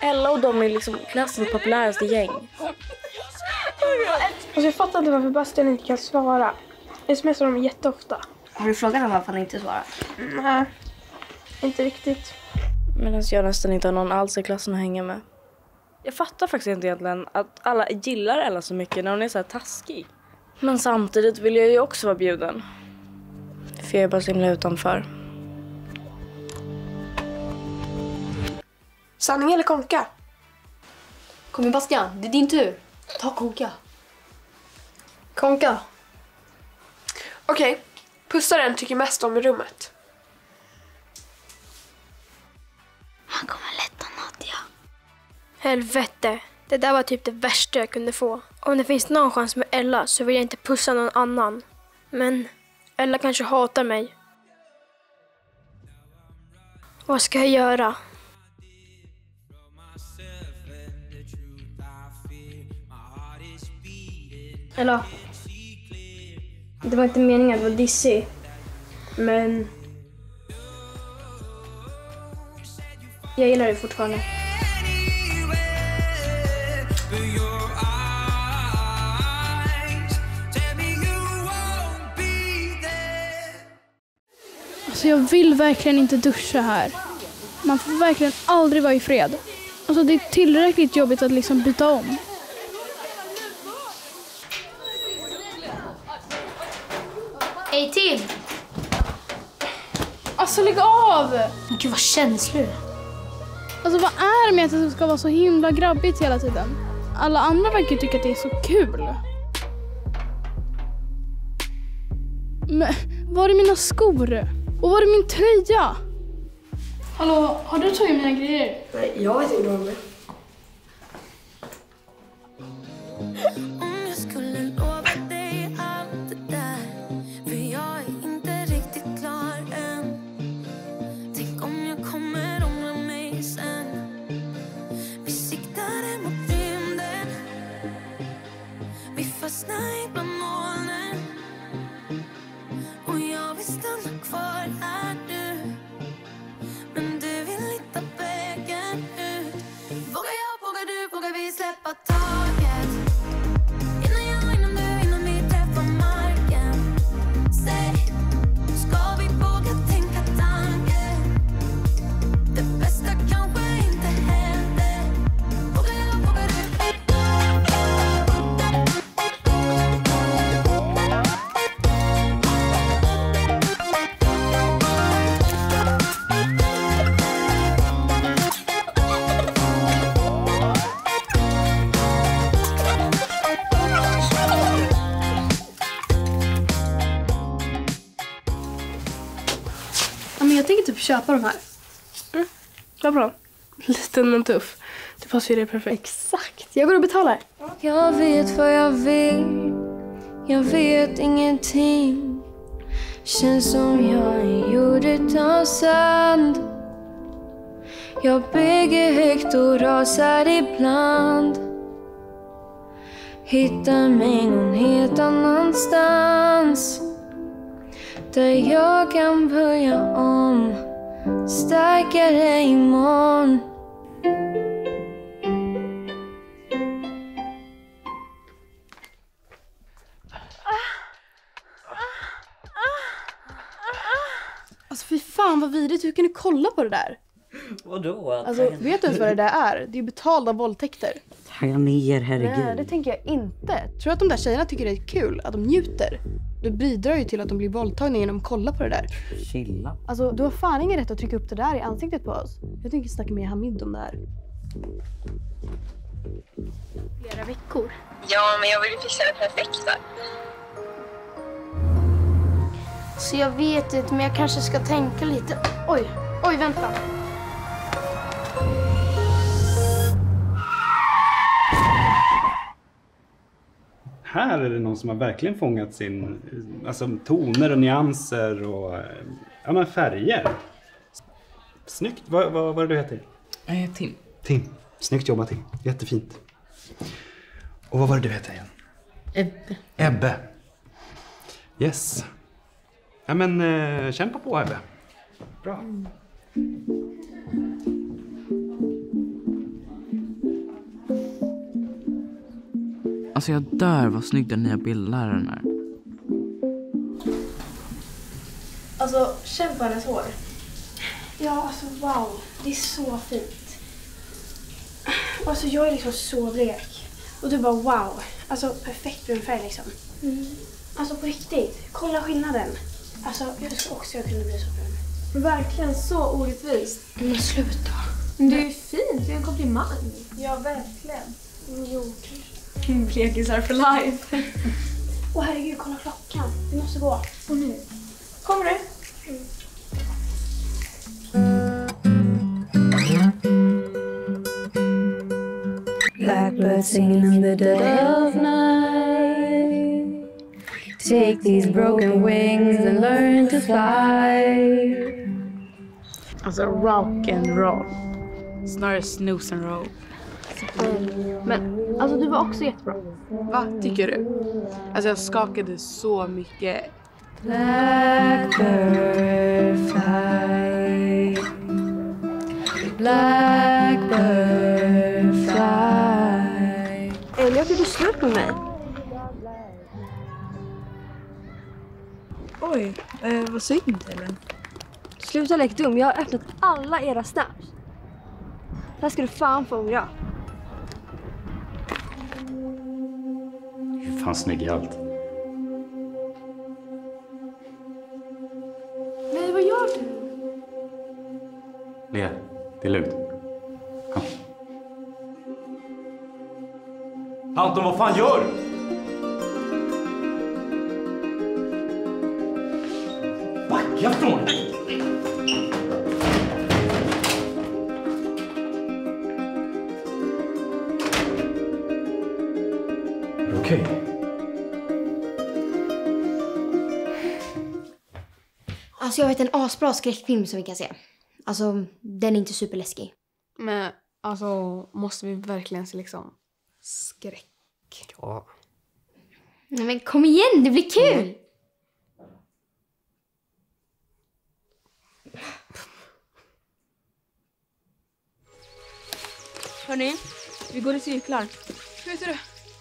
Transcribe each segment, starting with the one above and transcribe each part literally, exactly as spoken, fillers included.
Ella och de är liksom klassens populäraste gäng. Alltså jag fattar inte varför Bastian inte kan svara. Jag smsar honom jätteofta. Har du frågat honom varför han inte svarar? Nej, inte riktigt. Medan jag nästan inte har någon alls i klassen att hänga med. Jag fattar faktiskt inte egentligen att alla gillar Ella så mycket när hon är så här taskig. Men samtidigt vill jag ju också vara bjuden. För jag är bara så himla utanför. Sanning eller konka? Kom igen Bastian, det är din tur. Ta konka. Konka. Okej, okay. Pussaren tycker mest om i rummet. Han kommer lätta Nadja. Helvete, det där var typ det värsta jag kunde få. Om det finns någon chans med Ella så vill jag inte pussa någon annan. Men Ella kanske hatar mig. Vad ska jag göra? Ella, det var inte meningen att vara dissig. Men jag gillar det fortfarande. Alltså jag vill verkligen inte duscha här. Man får verkligen aldrig vara i fred. Alltså det är tillräckligt jobbigt att liksom byta om. Hej till! Alltså lägg av! Men gud vad känslig. Alltså vad är det med att det ska vara så himla grabbigt hela tiden? Alla andra verkar tycka att det är så kul. Men var är mina skor? Och var är min tröja? Hallå, har du tagit mina grejer? Nej, jag vet inte om det. Om jag skulle lova dig allt det där, för jag är inte riktigt klar än. Tänk om jag kommer ångra mig sen. Vi siktade mot rymden, vi fastnade bland molnen. Och jag vill stanna kvar här nu, men du vill hitta vägen ut. Vågar jag, vågar du, vågar vi släppa taget? Innan jag, innan du, innan vi träffar marken. Säg, ska vi våga tänka tanken? Det bästa kanske inte händer. Vågar jag, vågar du? Ja, men jag tänker typ köpa de här. Mm. Vad bra. Liten men tuff. Det passar ju det perfekt. Exakt, jag går och betalar. Jag vet vad jag vill, jag vet ingenting. Känns som jag är gjord av sand. Jag bygger högt och rasar ibland. Hittar mig någon helt annanstans, där jag kan börja om, starkare imorgon. Alltså fy fan vad vidrigt, hur kan du kolla på det där? Vadå? Alltså vet du ens vad det där är? Det är betalda våldtäkter. Tagga ner, herregud. Nej, det tänker jag inte. Tror du att de där tjejerna tycker det är kul? Att de njuter? Det bidrar ju till att de blir våldtagna genom att kolla på det där. Chilla. Alltså du har fan ingen rätt att trycka upp det där i ansiktet på oss. Jag tänker snacka med Hamid om det här. Flera veckor. Ja, men jag vill ju fixa det perfekta. Så jag vet inte, men jag kanske ska tänka lite. Oj, oj vänta. Här är det någon som har verkligen fångat sin, alltså toner och nyanser och ja, men färger. Snyggt. Vad, vad, vad är det du heter? Eh, Tim. Tim. Snyggt jobbat Tim. Jättefint. Och vad var det du heter igen? Ebbe. Ebbe. Yes. Ja men eh, kämpa på Ebbe. Bra. Alltså jag dör vad snygg den nya bildläraren är. Alltså, känn på hennes hår. Ja, alltså wow. Det är så fint. Alltså jag är liksom så blek. Och du bara wow. Alltså perfekt brun färg liksom. Mm. Alltså på riktigt. Kolla skillnaden. Alltså jag skulle också jag kunde bli så brun. Verkligen så orättvist. Men sluta. Men det är ju fint, det är en komplimang. Ja, verkligen. Jo, kanske. Blekisar for life. Åh herregud, kolla klockan. Vi måste gå. Och nu. Kommer du? Mm. Blackbird singing in the dead of night. Take these broken wings and learn to fly. Alltså rock and roll. Snarare snooze and roll. Men alltså du var också jättebra. Va, tycker du? Alltså jag skakade så mycket. Blackbird fly. Blackbird fly. Elliot, är du slut med mig? Oj, eh, vad synd Ellen. Sluta leka dum, jag har öppnat alla era snaps. Det här ska du fan få ångra. Fan snygg i allt. Nej, vad gör du? Lea, det är lugnt. Kom. Anton, vad fan gör du? Backa från dig! Okej. Alltså jag vet en asbra skräckfilm som vi kan se. Alltså den är inte superläskig. Men alltså måste vi verkligen se liksom skräck? Ja. Nej, men kom igen, det blir kul! Mm. Hörni, vi går i cirklar. Hur vet du det?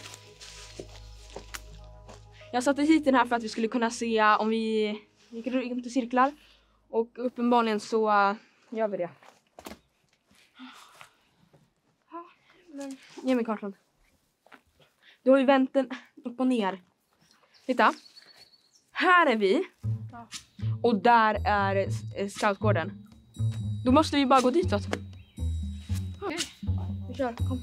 Jag satte hit den här för att vi skulle kunna se om vi gick runt i cirklar. Och uppenbarligen så uh, gör vi det. Men, ge mig kartan. Du har ju vänt den upp och ner. Titta. Här är vi. Och där är scoutgården. Då måste vi bara gå ditåt. Okej, vi kör. Kom.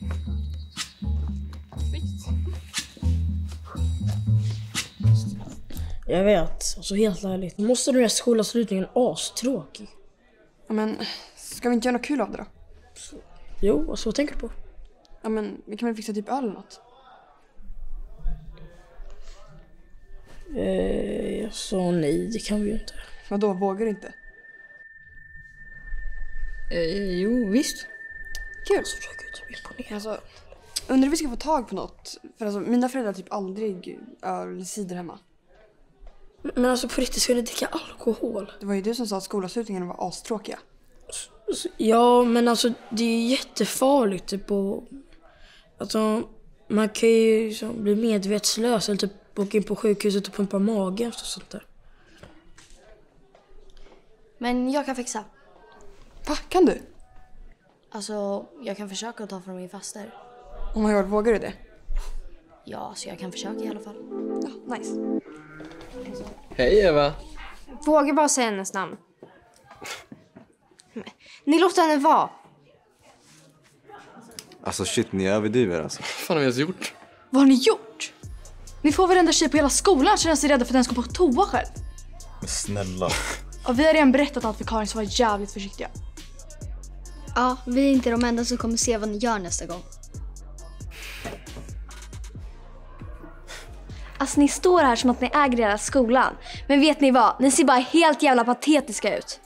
Jag vet, alltså helt ärligt. Nu måste den här skolavslutningen astråkig. Ja, men ska vi inte göra något kul av det då? Så, jo, och så tänker du på? Ja, men vi kan väl fixa typ öl eller något? Eh, jag sa nej, det kan vi ju inte. Vadå, vågar du inte? Eh, jo, visst. Kul. Alltså, försöker typ imponera. Alltså, undrar vi ska få tag på något. För alltså, mina föräldrar typ aldrig öl eller cider hemma. Men alltså på riktigt, ska ni dricka alkohol? Det var ju du som sa att skolavslutningarna var astråkiga. Ja, men alltså det är jättefarligt typ och alltså, man kan ju liksom bli medvetslös eller typ åka in på sjukhuset och pumpa magen och sånt där. Men jag kan fixa. Va, kan du? Alltså, jag kan försöka ta från min faster. Oh my god, vågar du det? Ja, så jag kan försöka i alla fall. Ja, nice. Hej Eva. Vågar bara säga hennes namn. Ni låter henne vara. Alltså shit, ni överdriver alltså. Vad fan har vi ens gjort? Vad har ni gjort? Ni får varenda tjej på hela skolan känna sig rädda för att den ska på toa själv. Men snälla. Och vi har redan berättat allt för Karin, så var jävligt försiktiga. Ja, vi är inte de enda som kommer se vad ni gör nästa gång. Alltså ni står här som att ni äger hela skolan. Men vet ni vad? Ni ser bara helt jävla patetiska ut.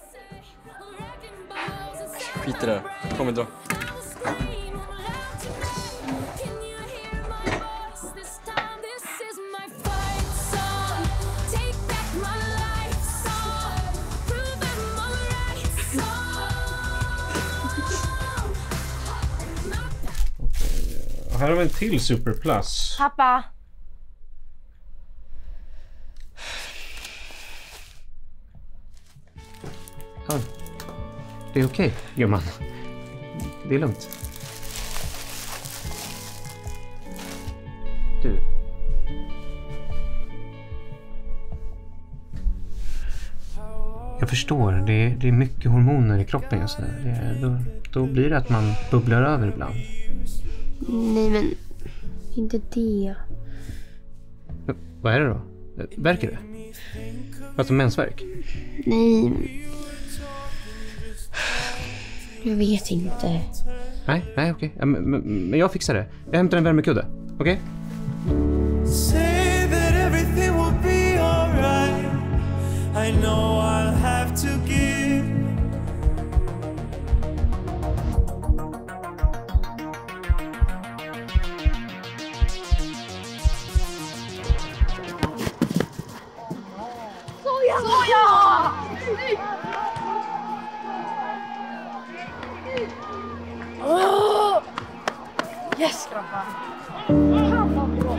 Skit i det. Kom vi dra. här har vi en till Superplus. Pappa! Ja. Det är okej, gumman. Det är lugnt. Du. Jag förstår, det är, det är mycket hormoner i kroppen just nu. Det, då, då blir det att man bubblar över ibland. Nej, men inte det. Men, vad är det då? Värker det? Alltså mensvärk? Nej. Jag vet inte. Nej, nej okej. Ja, men, men, men jag fixar det. Jag hämtar en värmekudde. Okej? Say that everything will be alright. I know I'll have to give. Soja! Soja! Oh! Yes, grabbar. Fan vad bra.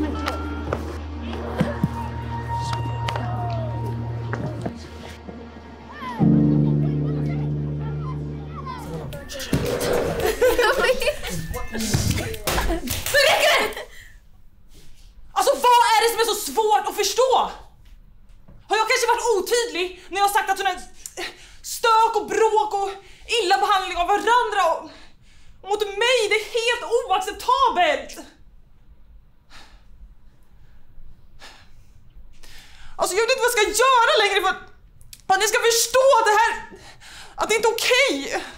Men räcker det? Alltså vad är det som är så svårt att förstå? Har jag kanske varit otydlig när jag har sagt att hon är stök och bråk och illa behandling av varandra och mot mig? Det är helt oacceptabelt. Alltså jag vet inte vad jag ska göra längre för att, för att ni ska förstå det här, att det inte är okej.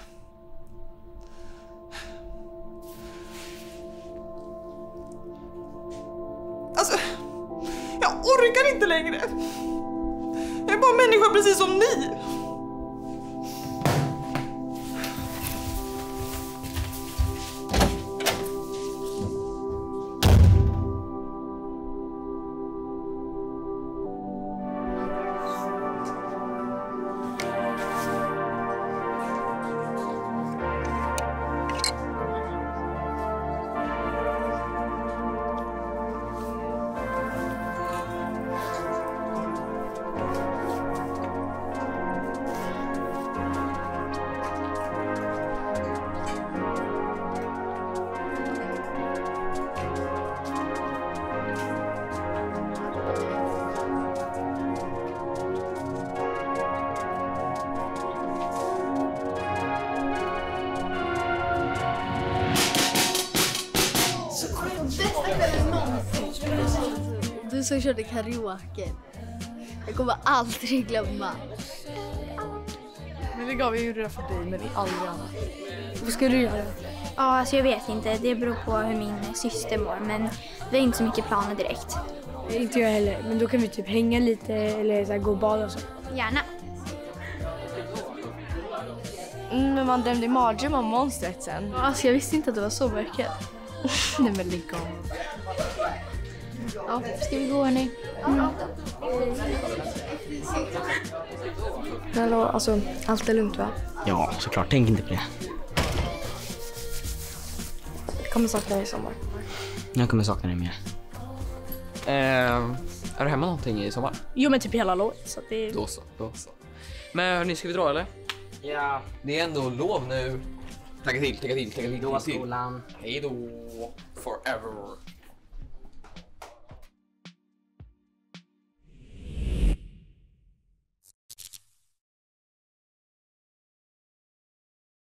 Alltså, jag orkar inte längre. Jag är bara människa precis som ni. Du som körde karaoke. Jag kommer aldrig glömma. Men det gav jag gjorde det för dig, men aldrig annat. Vad ska du göra? Ja, alltså jag vet inte. Det beror på hur min syster mår. Men vi har inte så mycket planer direkt. Inte jag heller, men då kan vi typ hänga lite eller så här, gå och bada och så. Gärna. Mm, men man drömde mardröm om monstret sen. Alltså jag visste inte att det var så mörkt. Nej men lägg av. Ja, ska vi gå hörni? Mm. Hallå, alltså allt är lugnt va? Ja, såklart. Tänk inte på det. Jag kommer sakna dig i sommar. Jag kommer sakna dig mer. Eh, är du hemma någonting i sommar? Jo, men typ hela lovet. Så det... Då så, då så. Men hörni, ska vi dra eller? Ja. Det är ändå lov nu. Tagga till, tagga till, tagga till. Då skolan. Hej då. Forever.